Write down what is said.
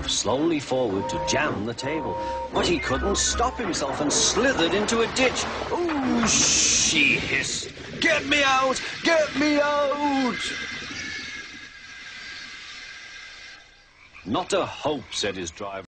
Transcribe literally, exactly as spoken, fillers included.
moved slowly forward to jam the table, but he couldn't stop himself and slithered into a ditch. "Ooh," she hissed. "Get me out! Get me out!" "Not a hope," said his driver.